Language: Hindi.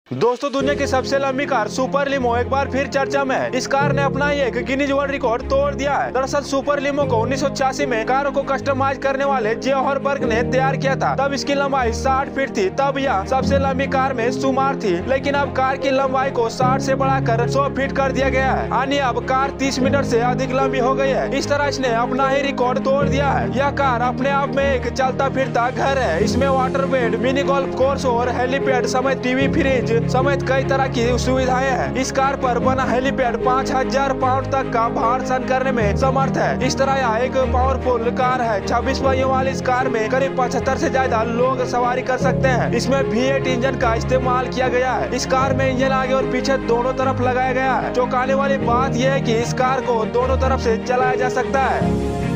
दोस्तों, दुनिया की सबसे लंबी कार सुपर लिमो एक बार फिर चर्चा में है। इस कार ने अपना ही एक गिनीज वर्ल्ड रिकॉर्ड तोड़ दिया है। दरअसल सुपर लिमो को 1986 में कारों को कस्टमाइज करने वाले जे हॉरबर्ग ने तैयार किया था। तब इसकी लंबाई 60 फीट थी। तब यह सबसे लंबी कार में शुमार थी, लेकिन अब कार की लंबाई को 60 से बढ़ाकर 100 फीट कर दिया गया है। यानी अब कार 30 मीटर से अधिक लंबी हो गई है। इस तरह इसने अपना ही रिकॉर्ड तोड़ दिया है। यह कार अपने आप में एक चलता फिरता घर है। इसमें water bed, mini golf course और हेलीपैड समेत टीवी, फ्रिज समेत कई तरह की सुविधाएं हैं। इस कार पर बना हेलीपैड 5000 पाउंड तक का भार सहन करने में समर्थ है। इस तरह यह एक पावरफुल कार है। 26 पहियों वाली इस कार में करीब 75 से ज्यादा लोग सवारी कर सकते हैं। इसमें V8 इंजन का इस्तेमाल किया गया है। इस कार में इंजन आगे और पीछे दोनों तरफ लगाया गया है। चौंकाने वाली बात यह है कि इस कार को दोनों तरफ से चलाया जा सकता है।